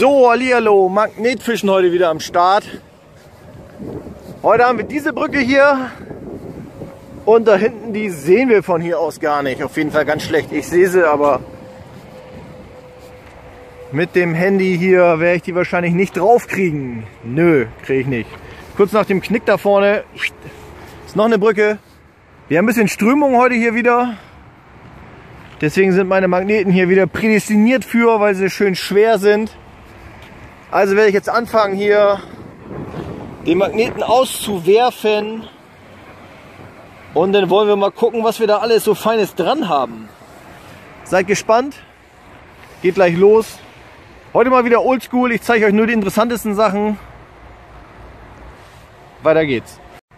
So, hallihallo, Magnetfischen heute wieder am Start. Heute haben wir diese Brücke hier und da hinten, die sehen wir von hier aus gar nicht. Auf jeden Fall ganz schlecht. Ich sehe sie, aber mit dem Handy hier werde ich die wahrscheinlich nicht drauf kriegen. Nö, kriege ich nicht. Kurz nach dem Knick da vorne ist noch eine Brücke. Wir haben ein bisschen Strömung heute hier wieder. Deswegen sind meine Magneten hier wieder prädestiniert für, weil sie schön schwer sind. Also werde ich jetzt anfangen hier den Magneten auszuwerfen. Und dann wollen wir mal gucken, was wir da alles so Feines dran haben. Seid gespannt. Geht gleich los. Heute mal wieder oldschool. Ich zeige euch nur die interessantesten Sachen. Weiter geht's.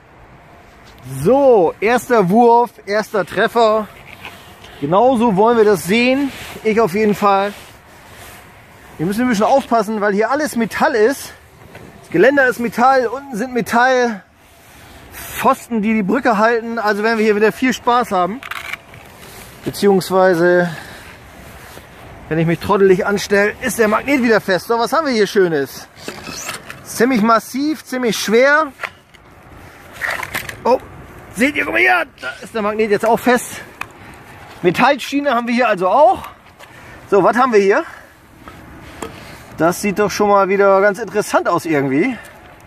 So, erster Wurf, erster Treffer. Genauso wollen wir das sehen. Ich auf jeden Fall. Wir müssen ein bisschen aufpassen, weil hier alles Metall ist. Das Geländer ist Metall, unten sind Metallpfosten, die die Brücke halten. Also werden wir hier wieder viel Spaß haben. Beziehungsweise, wenn ich mich trottelig anstelle, ist der Magnet wieder fest. So, was haben wir hier Schönes? Ziemlich massiv, ziemlich schwer. Oh, seht ihr, guck mal hier, da ist der Magnet jetzt auch fest. Metallschiene haben wir hier also auch. So, was haben wir hier? Das sieht doch schon mal wieder ganz interessant aus irgendwie.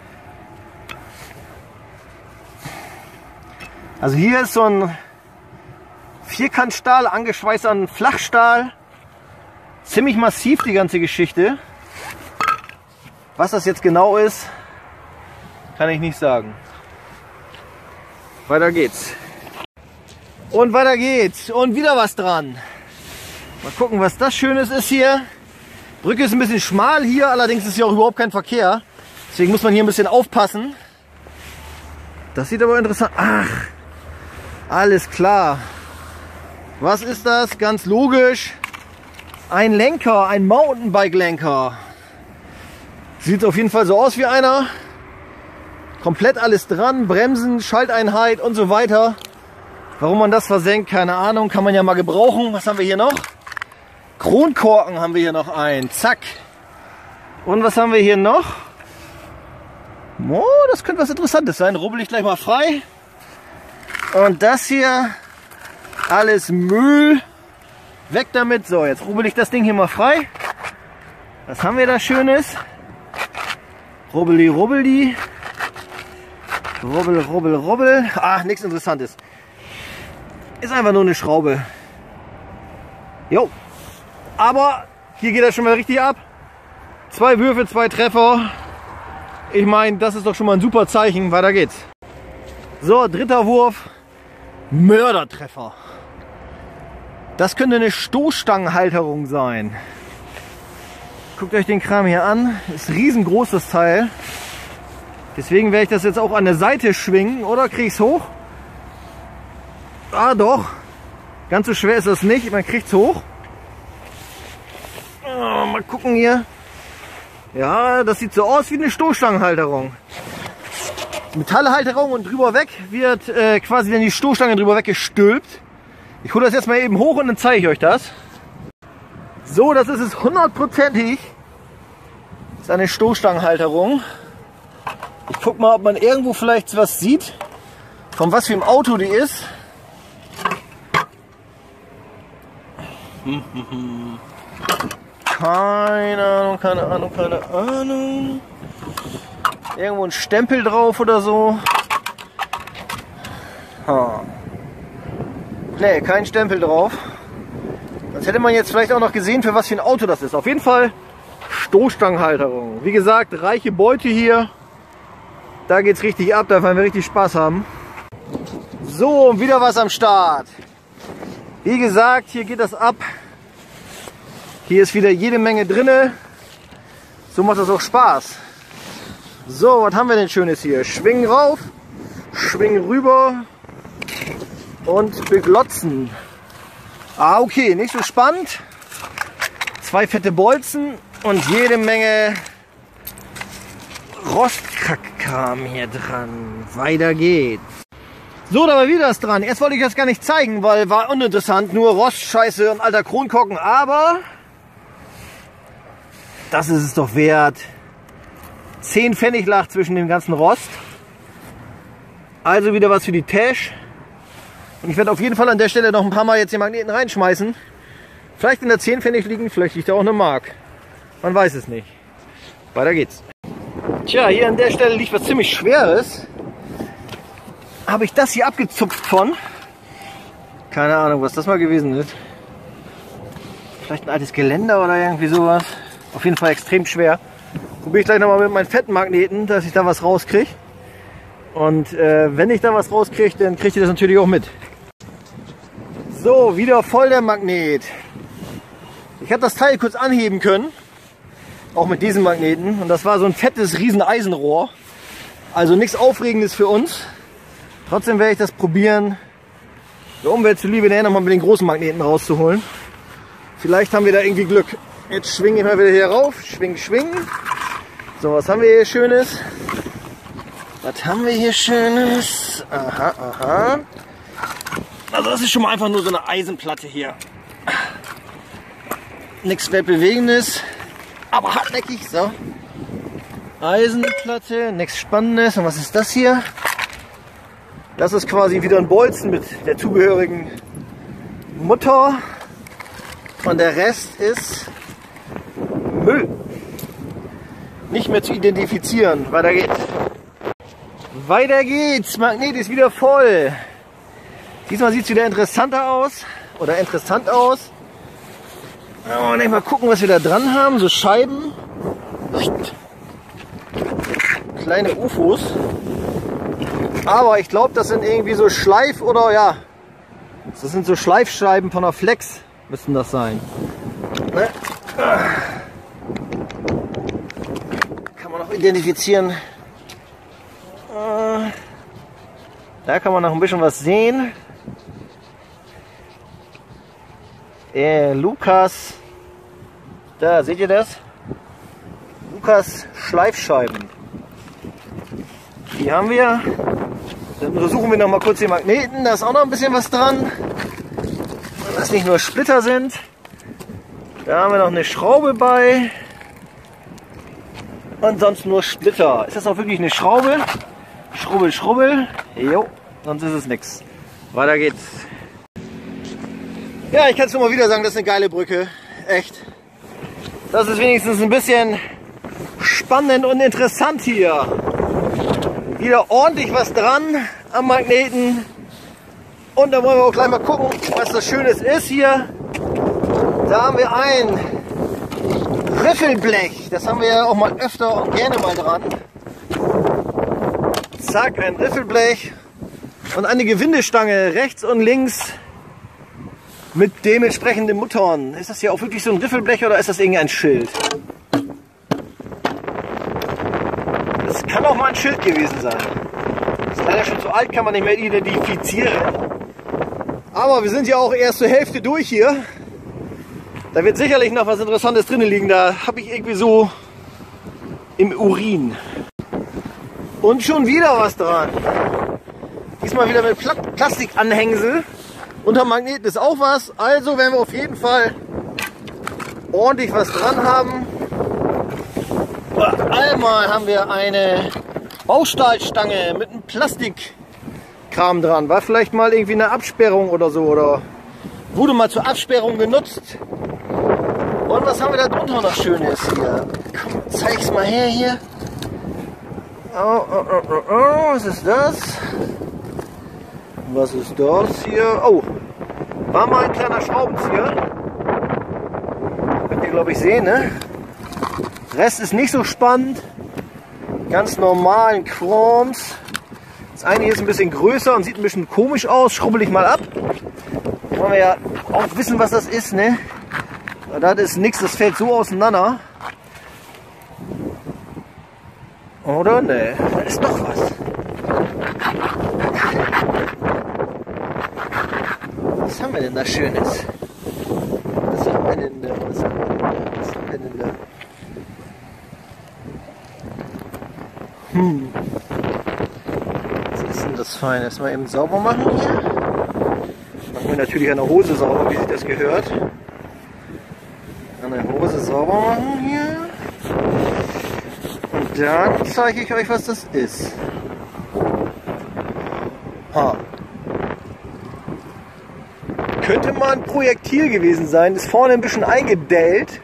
Also hier ist so ein Vierkantstahl angeschweißt an Flachstahl. Ziemlich massiv die ganze Geschichte. Was das jetzt genau ist, kann ich nicht sagen. Weiter geht's. Und weiter geht's. Und wieder was dran. Mal gucken, was das Schönes ist hier. Brücke ist ein bisschen schmal hier, allerdings ist hier auch überhaupt kein Verkehr. Deswegen muss man hier ein bisschen aufpassen. Das sieht aber interessant. Ach, alles klar. Was ist das? Ganz logisch. Ein Lenker, ein Mountainbike-Lenker. Sieht auf jeden Fall so aus wie einer. Komplett alles dran, Bremsen, Schalteinheit und so weiter. Warum man das versenkt, keine Ahnung, kann man ja mal gebrauchen. Was haben wir hier noch? Kronkorken haben wir hier noch einen. Zack. Und was haben wir hier noch? Oh, das könnte was Interessantes sein. Rubbel ich gleich mal frei. Und das hier, alles Müll. Weg damit. So, jetzt rubbel ich das Ding hier mal frei. Was haben wir da Schönes? Rubbeli, rubbeli. Rubbel, rubbel, rubbel. Ach, nichts Interessantes. Ist einfach nur eine Schraube. Jo. Aber hier geht das schon mal richtig ab. 2 Würfe, 2 Treffer. Ich meine, das ist doch schon mal ein super Zeichen. Weiter geht's. So, dritter Wurf. Mördertreffer. Das könnte eine Stoßstangenhalterung sein. Guckt euch den Kram hier an. Ist riesengroß das Teil. Deswegen werde ich das jetzt auch an der Seite schwingen. Oder kriege ich es hoch? Ah doch. Ganz so schwer ist das nicht. Man kriegt es hoch. Oh, mal gucken hier. Ja, das sieht so aus wie eine Stoßstangenhalterung. Metallhalterung und drüber weg wird quasi dann die Stoßstange drüber weggestülpt. Ich hole das jetzt mal eben hoch und dann zeige ich euch das. So, das ist es 100%ig. Das ist eine Stoßstangenhalterung. Ich guck mal, ob man irgendwo vielleicht was sieht, von was für einem Auto die ist. Keine Ahnung, keine Ahnung, keine Ahnung. Irgendwo ein Stempel drauf oder so. Ne, kein Stempel drauf. Das hätte man jetzt vielleicht auch noch gesehen, für was für ein Auto das ist. Auf jeden Fall Stoßstangenhalterung. Wie gesagt, reiche Beute hier. Da geht es richtig ab, da werden wir richtig Spaß haben. So, und wieder was am Start. Wie gesagt, hier geht das ab. Hier ist wieder jede Menge drinne. So macht das auch Spaß. So, was haben wir denn Schönes hier? Schwingen rauf, schwingen rüber und beglotzen. Ah, okay, nicht so spannend. 2 fette Bolzen und jede Menge Rostkram hier dran. Weiter geht's. So, da war wieder was dran. Erst wollte ich das gar nicht zeigen, weil war uninteressant. Nur Rost, Scheiße und alter Kronkorken. Aber Das ist es doch wert. 10 Pfennig lag zwischen dem ganzen Rost. Also wieder was für die Tasche. Und ich werde auf jeden Fall an der Stelle noch ein paar Mal jetzt die Magneten reinschmeißen. Vielleicht in der 10 Pfennig liegen, vielleicht liegt da auch eine Mark. Man weiß es nicht. Weiter geht's. Tja, hier an der Stelle liegt was ziemlich Schweres. Habe ich das hier abgezupft von. Keine Ahnung, was das mal gewesen ist. Vielleicht ein altes Geländer oder irgendwie sowas. Auf jeden Fall extrem schwer. Probiere ich gleich nochmal mit meinen fetten Magneten, dass ich da was rauskriege. Und wenn ich da was rauskriege, dann kriegt ihr das natürlich auch mit. So, wieder voll der Magnet. Ich habe das Teil kurz anheben können. Auch mit diesen Magneten. Und das war so ein fettes riesen Eisenrohr. Also nichts Aufregendes für uns. Trotzdem werde ich das probieren, der Umwelt zuliebe nachher nochmal mit den großen Magneten rauszuholen. Vielleicht haben wir da irgendwie Glück. Jetzt schwinge ich mal wieder hier rauf. Schwing, schwing. So, was haben wir hier Schönes? Was haben wir hier Schönes? Aha, aha. Also das ist schon mal einfach nur so eine Eisenplatte hier. Nichts Weltbewegendes, aber hartnäckig. So. Eisenplatte, nichts Spannendes. Und was ist das hier? Das ist quasi wieder ein Bolzen mit der zugehörigen Mutter. Und der Rest ist Müll. Nicht mehr zu identifizieren. Weiter geht's. Weiter geht's. Magnet ist wieder voll. Diesmal sieht es wieder interessanter aus. Oder interessant aus. Und mal gucken, was wir da dran haben. So Scheiben. Kleine UFOs. Aber ich glaube, das sind irgendwie so Schleif- oder ja. Das sind so Schleifscheiben von der Flex. Müssten das sein. Ne? Kann man noch identifizieren. Da kann man noch ein bisschen was sehen. Lukas. Da, seht ihr das? Lukas Schleifscheiben. Die haben wir. Dann untersuchen wir noch mal kurz die Magneten. Da ist auch noch ein bisschen was dran. Dass nicht nur Splitter sind. Da haben wir noch eine Schraube bei. Und sonst nur Splitter. Ist das auch wirklich eine Schraube? Schrubbel, schrubbel. Jo, sonst ist es nichts. Weiter geht's. Ja, ich kann es nur mal wieder sagen, das ist eine geile Brücke. Echt. Das ist wenigstens ein bisschen spannend und interessant hier. Wieder ordentlich was dran am Magneten. Und da wollen wir auch gleich mal gucken, was das Schönes ist hier. Da haben wir ein Riffelblech. Das haben wir ja auch mal öfter und gerne mal dran. Zack, ein Riffelblech. Und eine Gewindestange rechts und links mit dementsprechenden Muttern. Ist das hier auch wirklich so ein Riffelblech oder ist das irgendein Schild? Das kann auch mal ein Schild gewesen sein. Das ist leider schon zu alt, kann man nicht mehr identifizieren. Aber wir sind ja auch erst zur Hälfte durch hier. Da wird sicherlich noch was Interessantes drin liegen. Da habe ich irgendwie so im Urin. Und schon wieder was dran. Diesmal wieder mit Plastikanhängsel. Unterm Magneten ist auch was. Also werden wir auf jeden Fall ordentlich was dran haben. Einmal haben wir eine Baustahlstange mit einem Plastikkram dran. War vielleicht mal irgendwie eine Absperrung oder so. Oder wurde mal zur Absperrung genutzt. Und was haben wir da drunter noch Schönes hier? Komm, zeig's mal her hier. Oh, was ist das? Was ist das hier? Oh, war mal ein kleiner Schraubenzieher. Könnt ihr, glaube ich, sehen, ne? Rest ist nicht so spannend. Ganz normalen Chroms. Das eine hier ist ein bisschen größer und sieht ein bisschen komisch aus. Schrubbel ich mal ab. Wollen wir ja auch wissen, was das ist, ne? Das ist nichts, das fällt so auseinander. Oder? Ne, da ist doch was. Was haben wir denn da Schönes? Was haben wir denn da? Was haben wir denn da? Was ist denn das Feines? Mal eben sauber machen hier. Machen wir natürlich an der Hose sauber, wie sich das gehört. An der Hose sauber machen hier. Und dann zeige ich euch, was das ist. Ha. Könnte mal ein Projektil gewesen sein, ist vorne ein bisschen eingedellt.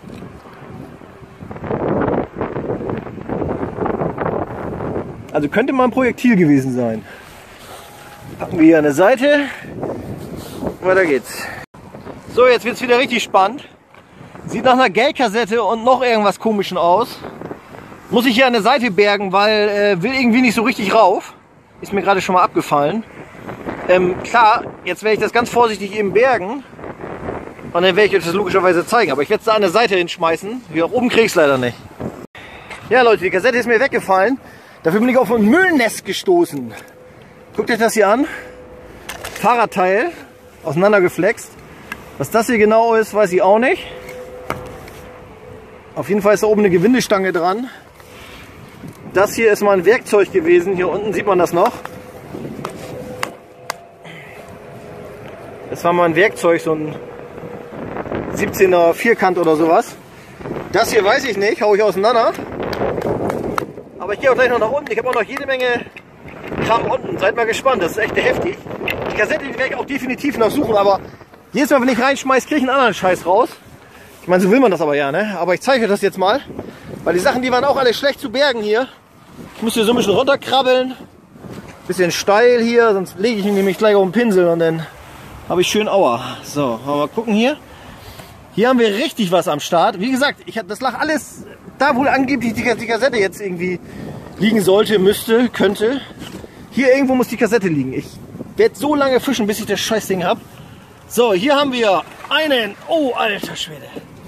Also könnte mal ein Projektil gewesen sein. Packen wir hier an der Seite. Weiter geht's. So, jetzt wird es wieder richtig spannend. Sieht nach einer Geldkassette und noch irgendwas Komischen aus. Muss ich hier an der Seite bergen, weil will irgendwie nicht so richtig rauf. Ist mir gerade schon mal abgefallen. Klar, jetzt werde ich das ganz vorsichtig eben bergen. Und dann werde ich euch das logischerweise zeigen. Aber ich werde es da an der Seite hinschmeißen. Wie auch oben kriege ich es leider nicht. Ja Leute, die Kassette ist mir weggefallen. Dafür bin ich auf ein Müllnest gestoßen. Guckt euch das hier an. Fahrradteil, auseinandergeflext. Was das hier genau ist, weiß ich auch nicht. Auf jeden Fall ist da oben eine Gewindestange dran. Das hier ist mal ein Werkzeug gewesen. Hier unten sieht man das noch. Das war mal ein Werkzeug, so ein 17er Vierkant oder sowas. Das hier weiß ich nicht, hau ich auseinander. Aber ich gehe auch gleich noch nach unten. Ich habe auch noch jede Menge Kram unten. Seid mal gespannt, das ist echt heftig. Die Kassette, die werde ich auch definitiv noch suchen, aber jedes Mal, wenn ich reinschmeiß, kriege ich einen anderen Scheiß raus. Ich meine, so will man das aber ja, ne? Aber ich zeige euch das jetzt mal. Weil die Sachen, die waren auch alle schlecht zu bergen hier. Ich muss hier so ein bisschen runterkrabbeln. Bisschen steil hier, sonst lege ich ihn nämlich gleich auf den Pinsel und dann habe ich schön Aua. So, mal gucken hier. Hier haben wir richtig was am Start. Wie gesagt, das lag alles da, wo angeblich die Kassette jetzt irgendwie liegen sollte, müsste, könnte. Hier irgendwo muss die Kassette liegen. Ich werde so lange fischen, bis ich das Scheißding habe. So, hier haben wir einen, oh alter Schwede,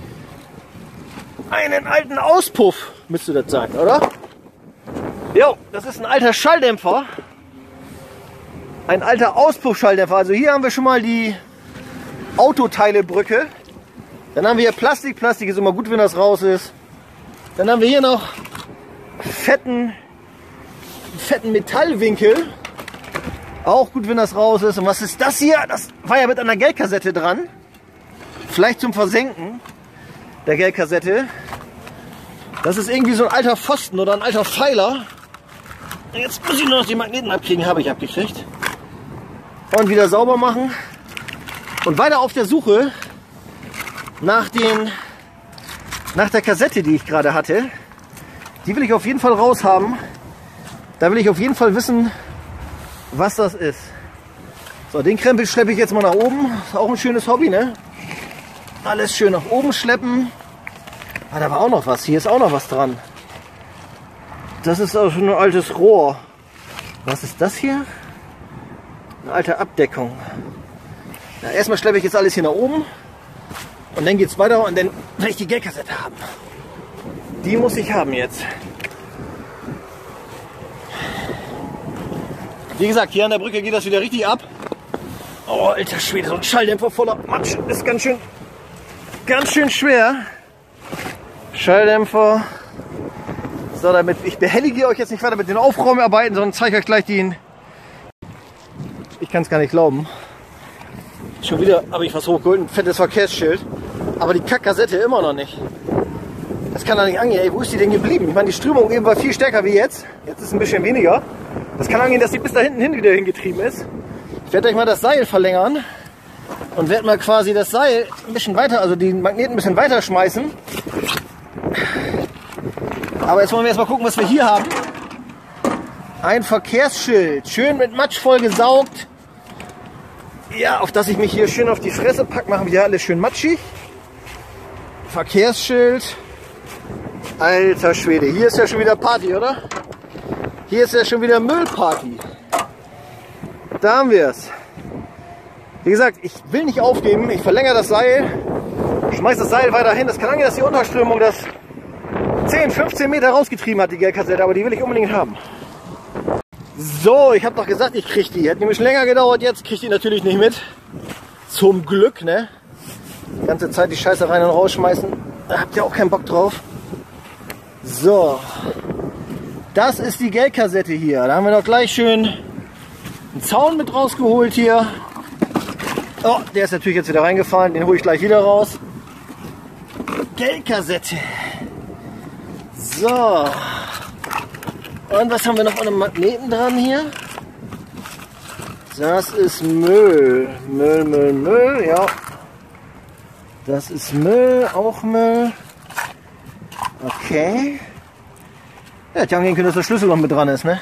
einen alten Auspuff müsste das sein, oder? Jo, das ist ein alter Schalldämpfer. Ein alter Auspuffschalldämpfer. Also hier haben wir schon mal die Autoteilebrücke. Dann haben wir hier Plastik. Plastik ist immer gut, wenn das raus ist. Dann haben wir hier noch fetten Metallwinkel. Auch gut, wenn das raus ist. Und was ist das hier? Das war ja mit einer Geldkassette dran. Vielleicht zum Versenken der Geldkassette. Das ist irgendwie so ein alter Pfosten oder ein alter Pfeiler. Jetzt muss ich nur noch die Magneten abkriegen. Habe ich abgekriegt. Und wieder sauber machen. Und weiter auf der Suche nach der Kassette, die ich gerade hatte. Die will ich auf jeden Fall raus haben. Da will ich auf jeden Fall wissen, was das ist. So, den Krempel schleppe ich jetzt mal nach oben. Ist auch ein schönes Hobby, ne? Alles schön nach oben schleppen. Ah, da war auch noch was. Hier ist auch noch was dran. Das ist auch schon ein altes Rohr. Was ist das hier? Eine alte Abdeckung. Na, erstmal schleppe ich jetzt alles hier nach oben. Und dann geht es weiter und dann will ich die Geldkassette haben. Die muss ich haben jetzt. Wie gesagt, hier an der Brücke geht das wieder richtig ab. Oh, alter Schwede, so ein Schalldämpfer voller Matsch ist ganz schön schwer. Schalldämpfer. So, damit ich behellige euch jetzt nicht weiter mit den Aufräumarbeiten, sondern zeige euch gleich den. Ich kann es gar nicht glauben. Schon wieder habe ich was hochgeholt, ein fettes Verkehrsschild. Aber die Kackkassette immer noch nicht. Das kann doch nicht angehen. Ey, wo ist die denn geblieben? Ich meine, die Strömung eben war viel stärker wie jetzt. Jetzt ist es ein bisschen weniger. Das kann angehen, dass die bis da hinten wieder hingetrieben ist. Ich werde euch mal das Seil verlängern. Und werde mal quasi das Seil ein bisschen weiter, also die Magneten ein bisschen weiter schmeißen. Aber jetzt wollen wir erstmal gucken, was wir hier haben. Ein Verkehrsschild. Schön mit Matsch voll gesaugt. Ja, auf das ich mich hier schön auf die Fresse packe, machen wir hier alles schön matschig. Verkehrsschild. Alter Schwede, hier ist ja schon wieder Party, oder? Hier ist ja schon wieder Müllparty. Da haben wir es. Wie gesagt, ich will nicht aufgeben. Ich verlängere das Seil. Schmeiß das Seil weiter hin. Das kann angehen, dass die Unterströmung das 10, 15 Meter rausgetrieben hat, die Geldkassette. Aber die will ich unbedingt haben. So, ich habe doch gesagt, ich kriege die. Hat nämlich länger gedauert. Jetzt kriege ich die natürlich nicht mit. Zum Glück, ne? Die ganze Zeit die Scheiße rein und rausschmeißen. Da habt ihr auch keinen Bock drauf. So. Das ist die Geldkassette hier. Da haben wir doch gleich schön einen Zaun mit rausgeholt hier. Oh, der ist natürlich jetzt wieder reingefallen. Den hole ich gleich wieder raus. Geldkassette. So. Und was haben wir noch an einem Magneten dran hier? Das ist Müll. Müll, ja. Das ist Müll, auch Müll. Okay. Ja, hätte ja angehen können, dass der Schlüssel noch mit dran ist, ne?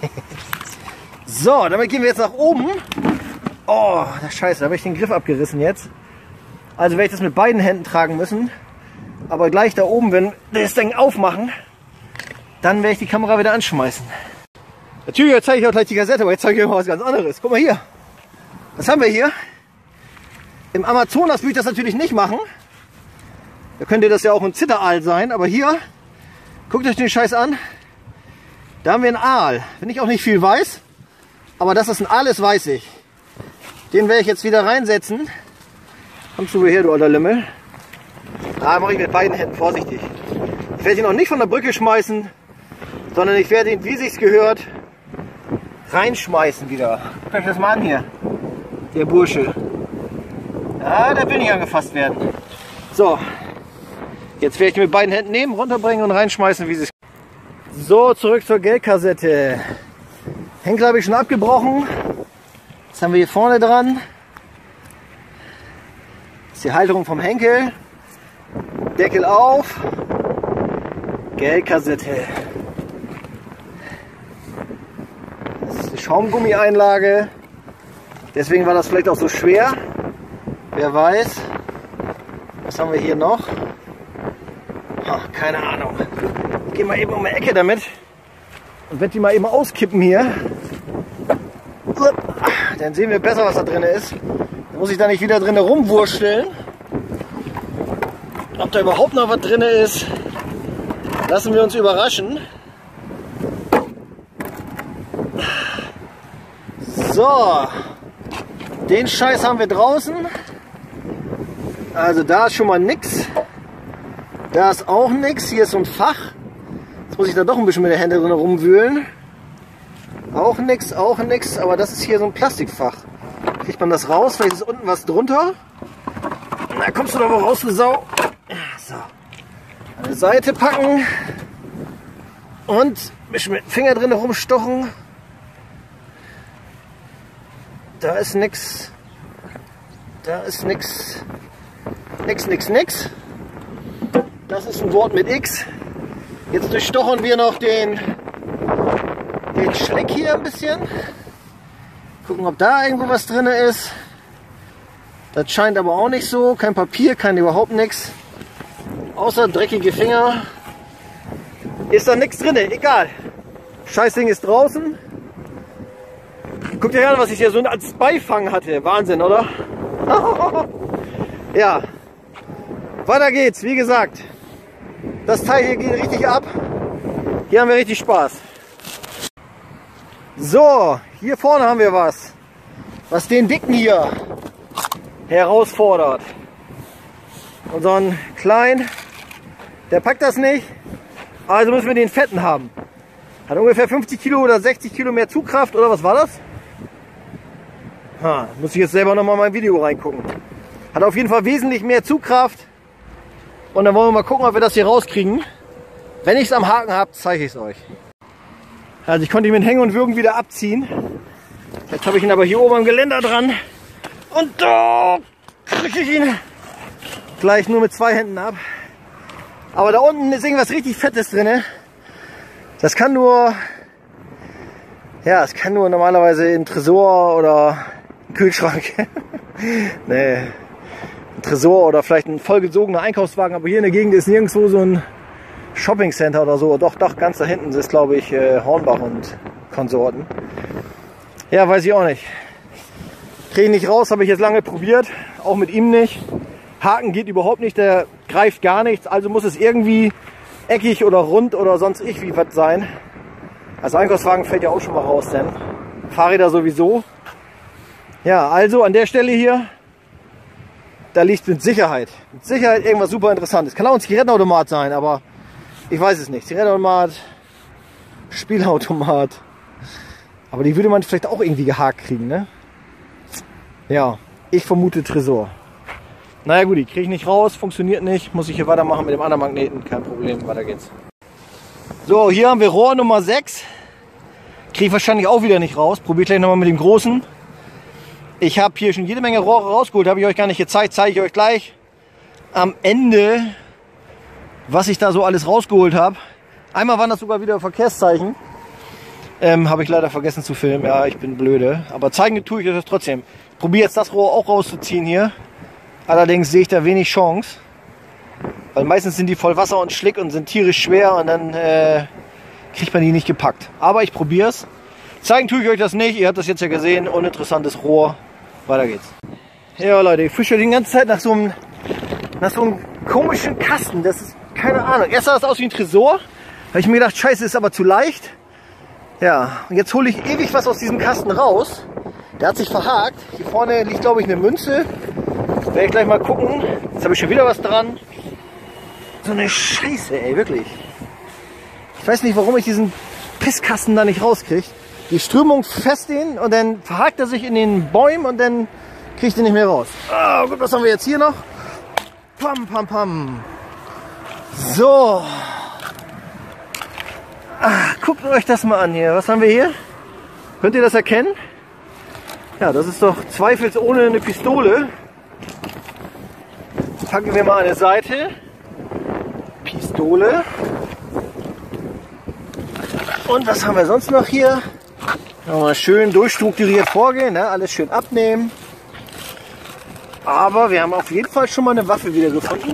So, damit gehen wir jetzt nach oben. Oh, scheiße, da habe ich den Griff abgerissen jetzt. Also werde ich das mit beiden Händen tragen müssen. Aber gleich da oben, wenn wir das Ding aufmachen, dann werde ich die Kamera wieder anschmeißen. Natürlich, jetzt zeige ich auch gleich die Kassette, aber jetzt zeige ich euch mal was ganz anderes. Guck mal hier. Was haben wir hier? Im Amazonas würde ich das natürlich nicht machen. Da könnte das ja auch ein Zitteraal sein. Aber hier, guckt euch den Scheiß an. Da haben wir einen Aal. Wenn ich auch nicht viel weiß, aber dass das ein Aal ist, weiß ich. Den werde ich jetzt wieder reinsetzen. Kommst du her, du alter Lümmel. Da mache ich mit beiden Händen vorsichtig. Ich werde ihn auch nicht von der Brücke schmeißen, sondern ich werde ihn, wie sich's gehört, reinschmeißen wieder. Guckt euch das mal an hier. Der Bursche. Ja, der will nicht angefasst werden. So. Jetzt werde ich ihn mit beiden Händen nehmen, runterbringen und reinschmeißen, wie sich's. So, zurück zur Geldkassette. Henkel habe ich schon abgebrochen. Was haben wir hier vorne dran? Das ist die Halterung vom Henkel. Deckel auf. Geldkassette. Das ist eine Schaumgummi-Einlage. Deswegen war das vielleicht auch so schwer. Wer weiß. Was haben wir hier noch? Keine Ahnung. Ich gehe mal eben um die Ecke damit und werde die mal eben auskippen hier. Dann sehen wir besser, was da drin ist. Dann muss ich da nicht wieder drin rumwursteln. Ob da überhaupt noch was drin ist, lassen wir uns überraschen. So, den Scheiß haben wir draußen. Also da ist schon mal nix. Da ist auch nichts. Hier ist so ein Fach. Jetzt muss ich da doch ein bisschen mit der Hände drin rumwühlen. Auch nichts, auch nichts. Aber das ist hier so ein Plastikfach. Kriegt man das raus? Vielleicht ist unten was drunter. Na, kommst du da wohl raus, du Sau. So. An die Seite packen. Und ein bisschen mit dem Finger drin rumstochen. Da ist nichts. Da ist nichts. Nix. Das ist ein Wort mit X. Jetzt durchstochern wir noch den Schleck hier ein bisschen. Gucken, ob da irgendwo was drin ist. Das scheint aber auch nicht so. Kein Papier, kein überhaupt nichts. Außer dreckige Finger. Ist da nichts drin, egal. Scheißding ist draußen. Guckt euch an, was ich hier so als Beifang hatte. Wahnsinn, oder? Ja. Weiter geht's, wie gesagt. Das Teil hier geht richtig ab. Hier haben wir richtig Spaß. So, hier vorne haben wir was den Dicken hier herausfordert. Unseren Kleinen, der packt das nicht. Also müssen wir den Fetten haben. Hat ungefähr 50 Kilo oder 60 Kilo mehr Zugkraft, oder was war das? Muss ich jetzt selber nochmal mein Video reingucken. Hat auf jeden Fall wesentlich mehr Zugkraft. Und dann wollen wir mal gucken, ob wir das hier rauskriegen. Wenn ich es am Haken habe, zeige ich es euch. Also ich konnte ihn mit Hängen und Würgen wieder abziehen. Jetzt habe ich ihn aber hier oben am Geländer dran. Und da kriege ich ihn gleich nur mit 2 Händen ab. Aber da unten ist irgendwas richtig Fettes drin. Das kann nur, ja, es kann nur normalerweise im Tresor oder im Kühlschrank. Nee, ein Tresor oder vielleicht ein vollgesogener Einkaufswagen. Aber hier in der Gegend ist nirgendwo so ein Shopping Center oder so. Doch, ganz da hinten ist, glaube ich, Hornbach und Konsorten. Ja, weiß ich auch nicht. Kriege ich nicht raus, habe ich jetzt lange probiert. Auch mit ihm nicht. Haken geht überhaupt nicht, der greift gar nichts. Also muss es irgendwie eckig oder rund oder sonst wie was sein. Also Einkaufswagen fällt ja auch schon mal raus, denn Fahrräder sowieso. Ja, also an der Stelle hier, da liegt mit Sicherheit irgendwas super Interessantes. Kann auch ein Zigarettenautomat sein, aber ich weiß es nicht. Zigarettenautomat, Spielautomat. Aber die würde man vielleicht auch irgendwie gehakt kriegen, ne? Ja, ich vermute Tresor. Naja gut, die kriege ich nicht raus, funktioniert nicht. Muss ich hier weitermachen mit dem anderen Magneten, kein Problem, weiter geht's. So, hier haben wir Rohr Nummer 6. Kriege ich wahrscheinlich auch wieder nicht raus. Probiert gleich nochmal mit dem großen. Ich habe hier schon jede Menge Rohre rausgeholt. Habe ich euch gar nicht gezeigt. Zeige ich euch gleich am Ende, was ich da so alles rausgeholt habe. Einmal waren das sogar wieder Verkehrszeichen. Habe ich leider vergessen zu filmen. Ja, ich bin blöde. Aber zeigen tue ich euch das trotzdem. Ich probiere jetzt das Rohr auch rauszuziehen hier. Allerdings sehe ich da wenig Chance. Weil meistens sind die voll Wasser und Schlick und sind tierisch schwer und dann kriegt man die nicht gepackt. Aber ich probiere es. Zeigen tue ich euch das nicht. Ihr habt das jetzt ja gesehen. Uninteressantes Rohr. Weiter geht's. Ja Leute, ich fische die ganze Zeit nach so einem komischen Kasten. Das ist keine Ahnung. Erst sah das aus wie ein Tresor. Da habe ich mir gedacht, scheiße, ist aber zu leicht. Ja, und jetzt hole ich ewig was aus diesem Kasten raus. Der hat sich verhakt. Hier vorne liegt, glaube ich, eine Münze. Werde ich gleich mal gucken. Jetzt habe ich schon wieder was dran. So eine Scheiße, ey, wirklich. Ich weiß nicht, warum ich diesen Pisskasten da nicht rauskriege. Die Strömung fest ihn und dann verhakt er sich in den Bäumen und dann kriege ich den nicht mehr raus. Oh gut, was haben wir jetzt hier noch? Pam, pam, pam. So. Guckt euch das mal an hier. Was haben wir hier? Könnt ihr das erkennen? Ja, das ist doch zweifelsohne eine Pistole. Packen wir mal an die Seite. Pistole. Und was haben wir sonst noch hier? Mal schön durchstrukturiert vorgehen, ne? Alles schön abnehmen. Aber wir haben auf jeden Fall schon mal eine Waffe wieder gefunden.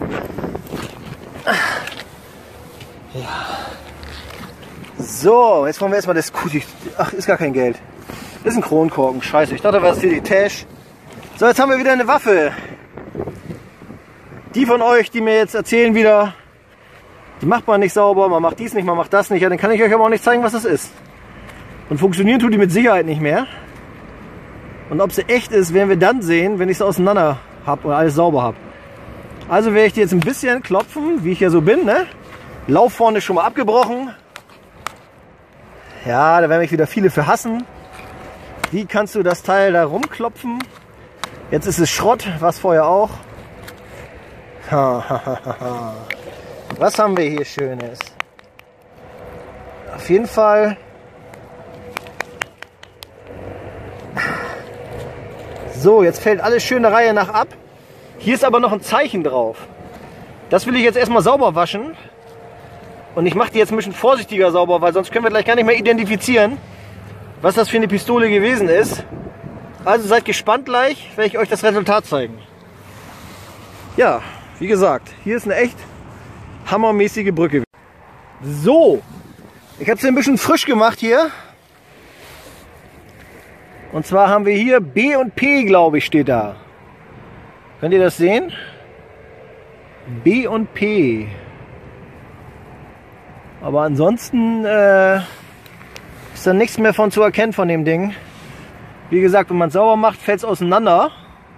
Ja. So, jetzt wollen wir erstmal das Kuti. Ach, ist gar kein Geld. Das ist ein Kronkorken. Scheiße, ich dachte, das hier die Tash. So, jetzt haben wir wieder eine Waffe. Die von euch, die mir jetzt erzählen wieder, die macht man nicht sauber, man macht dies nicht, man macht das nicht, ja, dann kann ich euch aber auch nicht zeigen, was das ist. Und funktionieren tut die mit Sicherheit nicht mehr. Und ob sie echt ist, werden wir dann sehen, wenn ich sie auseinander habe oder alles sauber habe. Also werde ich die jetzt ein bisschen klopfen, wie ich ja so bin, ne? Lauf vorne schon mal abgebrochen. Ja, da werden mich wieder viele für hassen. Wie kannst du das Teil da rumklopfen? Jetzt ist es Schrott, was vorher auch. Was haben wir hier Schönes? Auf jeden Fall. So, jetzt fällt alles schön der Reihe nach ab. Hier ist aber noch ein Zeichen drauf. Das will ich jetzt erstmal sauber waschen. Und ich mache die jetzt ein bisschen vorsichtiger sauber, weil sonst können wir gleich gar nicht mehr identifizieren, was das für eine Pistole gewesen ist. Also seid gespannt gleich, werde ich euch das Resultat zeigen. Ja, wie gesagt, hier ist eine echt hammermäßige Brücke. So, ich habe es ein bisschen frisch gemacht hier. Und zwar haben wir hier B und P, glaube ich, steht da. Könnt ihr das sehen? B und P. Aber ansonsten ist da nichts mehr von zu erkennen von dem Ding. Wie gesagt, wenn man es sauber macht, fällt es auseinander.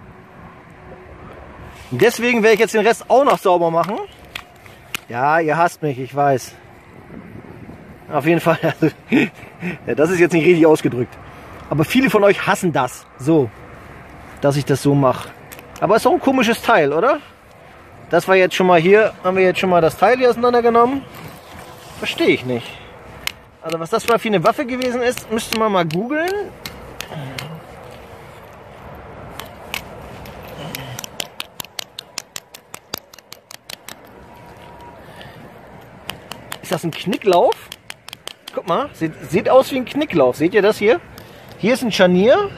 Und deswegen werde ich jetzt den Rest auch noch sauber machen. Ja, ihr hasst mich, ich weiß. Auf jeden Fall. Also, ja, das ist jetzt nicht richtig ausgedrückt. Aber viele von euch hassen das. So, dass ich das so mache. Aber ist auch ein komisches Teil, oder? Das war jetzt schon mal hier. Haben wir jetzt schon mal das Teil hier auseinandergenommen? Verstehe ich nicht. Also was das mal für eine Waffe gewesen ist, müsste man mal googeln. Ist das ein Knicklauf? Guck mal, sieht aus wie ein Knicklauf. Seht ihr das hier? Hier ist ein Scharnier.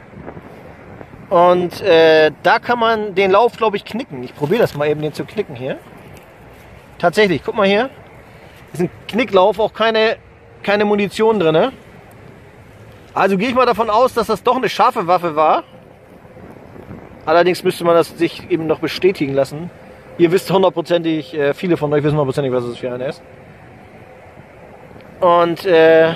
Und da kann man den Lauf, glaube ich, knicken. Ich probiere das mal eben, den zu knicken hier. Tatsächlich, guck mal hier. Ist ein Knicklauf, auch keine Munition drin. Also gehe ich mal davon aus, dass das doch eine scharfe Waffe war. Allerdings müsste man das sich eben noch bestätigen lassen. Ihr wisst hundertprozentig, viele von euch wissen hundertprozentig, was es für eine ist. Und ja,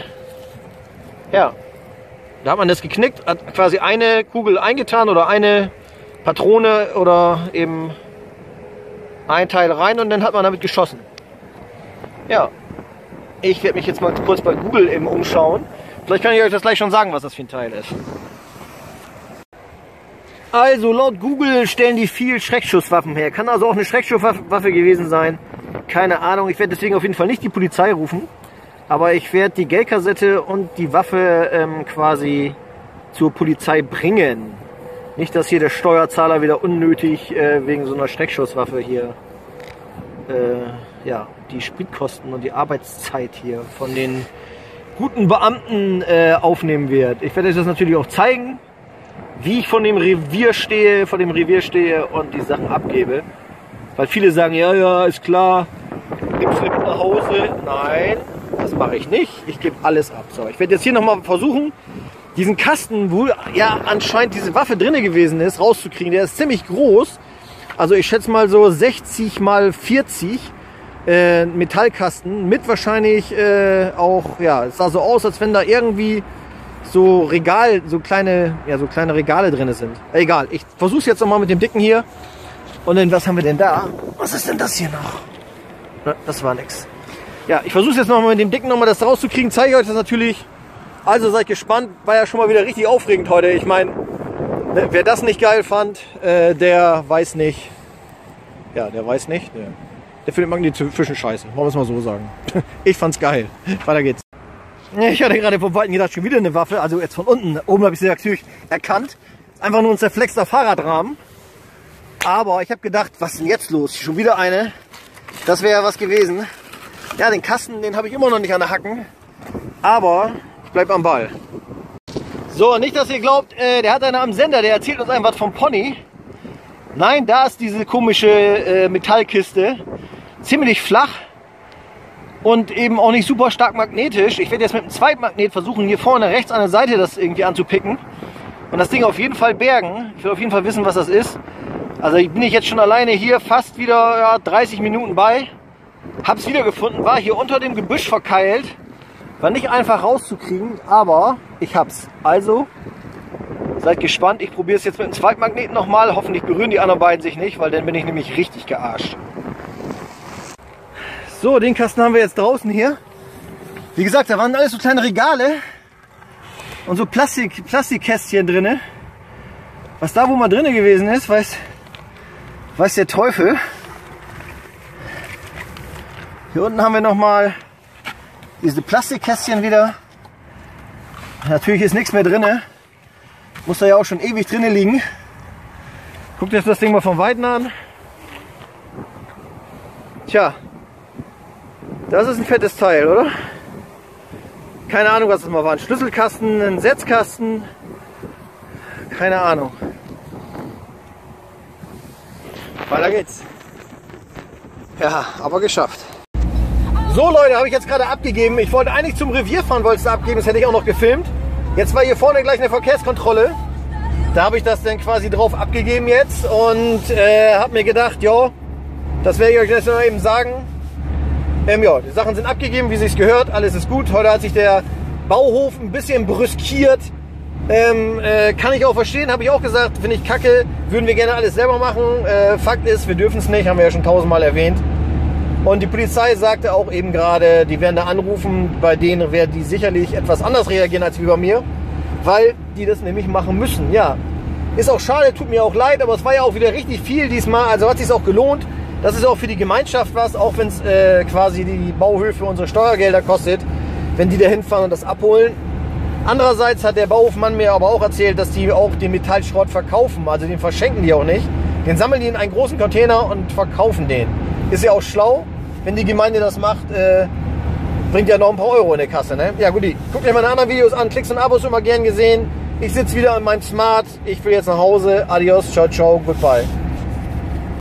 da hat man das geknickt, hat quasi eine Kugel eingetan oder eine Patrone oder eben ein Teil rein und dann hat man damit geschossen. Ja, ich werde mich jetzt mal kurz bei Google eben umschauen. Vielleicht kann ich euch das gleich schon sagen, was das für ein Teil ist. Also laut Google stellen die viel Schreckschusswaffen her. Kann also auch eine Schreckschusswaffe gewesen sein. keine Ahnung. Ich werde deswegen auf jeden Fall nicht die Polizei rufen. Aber ich werde die Geldkassette und die Waffe quasi zur Polizei bringen. Nicht, dass hier der Steuerzahler wieder unnötig wegen so einer Schreckschusswaffe hier ja, die Spritkosten und die Arbeitszeit hier von den guten Beamten aufnehmen wird. Ich werde euch das natürlich auch zeigen, wie ich von dem Revier stehe und die Sachen abgebe. Weil viele sagen, ja, ja, ist klar, gibst du mit nach Hause? Nein, das mache ich nicht. Ich gebe alles ab. So, ich werde jetzt hier nochmal versuchen, diesen Kasten, wo ja anscheinend diese Waffe drin gewesen ist, rauszukriegen. Der ist ziemlich groß. Also ich schätze mal so 60 mal 40 Metallkasten mit wahrscheinlich auch, ja, es sah so aus, als wenn da irgendwie so kleine Regale drin sind. Egal, ich versuche es jetzt nochmal mit dem dicken hier. Und dann, was haben wir denn da? Was ist denn das hier noch? Na, das war nix. Ja, ich versuche jetzt nochmal mit dem dicken nochmal das rauszukriegen. Zeige ich euch das natürlich. Also seid gespannt. War ja schon mal wieder richtig aufregend heute. Ich meine, wer das nicht geil fand, der weiß nicht. Ja, der weiß nicht. Der findet Magnetfischen scheiße. Wollen wir es mal so sagen. Ich fand's geil. Weiter geht's. Ich hatte gerade vom Weiten gedacht, schon wieder eine Waffe. Also jetzt von unten. Oben habe ich sie natürlich erkannt. Einfach nur ein zerflexter Fahrradrahmen. Aber ich habe gedacht, was ist denn jetzt los? Schon wieder eine. Das wäre ja was gewesen. Ja, den Kasten, den habe ich immer noch nicht an der Hacken. Aber ich bleibe am Ball. So, nicht, dass ihr glaubt, der hat einen am Sender, der erzählt uns einfach vom Pony. Nein, da ist diese komische Metallkiste. Ziemlich flach. Und eben auch nicht super stark magnetisch. Ich werde jetzt mit einem Zweitmagnet versuchen, hier vorne rechts an der Seite das irgendwie anzupicken. Und das Ding auf jeden Fall bergen. Ich will auf jeden Fall wissen, was das ist. Also bin ich jetzt schon alleine hier fast wieder 30 Minuten bei. Hab's wieder gefunden, war hier unter dem Gebüsch verkeilt. War nicht einfach rauszukriegen, aber ich hab's. Also seid gespannt. Ich probiere es jetzt mit dem Zweitmagneten nochmal. Hoffentlich berühren die anderen beiden sich nicht, weil dann bin ich nämlich richtig gearscht. So, den Kasten haben wir jetzt draußen hier. Wie gesagt, da waren alles so kleine Regale und so Plastikkästchen drin. Was da wo mal drin gewesen ist, weiß der Teufel. Hier unten haben wir nochmal diese Plastikkästchen wieder. Natürlich ist nichts mehr drin. Muss da ja auch schon ewig drin liegen. Guckt euch das Ding mal von Weitem an. Tja, das ist ein fettes Teil, oder? Keine Ahnung, was das mal war. Ein Schlüsselkasten, ein Setzkasten. Keine Ahnung. Weiter geht's. Ja, aber geschafft. So Leute, habe ich jetzt gerade abgegeben. Ich wollte eigentlich zum Revier fahren, wollte es abgeben. Das hätte ich auch noch gefilmt. Jetzt war hier vorne gleich eine Verkehrskontrolle. Da habe ich das dann quasi drauf abgegeben jetzt. Und habe mir gedacht, ja, das werde ich euch jetzt noch eben sagen. Ja, die Sachen sind abgegeben, wie sich's gehört. Alles ist gut. Heute hat sich der Bauhof ein bisschen brüskiert. Kann ich auch verstehen, habe ich auch gesagt, finde ich kacke, würden wir gerne alles selber machen. Fakt ist, wir dürfen es nicht, haben wir ja schon 1000-mal erwähnt. Und die Polizei sagte auch eben gerade, die werden da anrufen, bei denen werden die sicherlich etwas anders reagieren als wie bei mir, weil die das nämlich machen müssen. Ja, ist auch schade, tut mir auch leid, aber es war ja auch wieder richtig viel diesmal, also hat es sich auch gelohnt. Das ist auch für die Gemeinschaft was, auch wenn es quasi die Bauhöfe unsere Steuergelder kostet, wenn die da hinfahren und das abholen. Andererseits hat der Bauhofmann mir aber auch erzählt, dass die auch den Metallschrott verkaufen, also den verschenken die auch nicht. Den sammeln die in einen großen Container und verkaufen den. Ist ja auch schlau, wenn die Gemeinde das macht, bringt ja noch ein paar Euro in die Kasse. Ne? Ja gut, guckt euch meine anderen Videos an, Klicks und Abos immer gern gesehen. Ich sitze wieder an meinem Smart, ich will jetzt nach Hause. Adios, ciao, ciao, goodbye.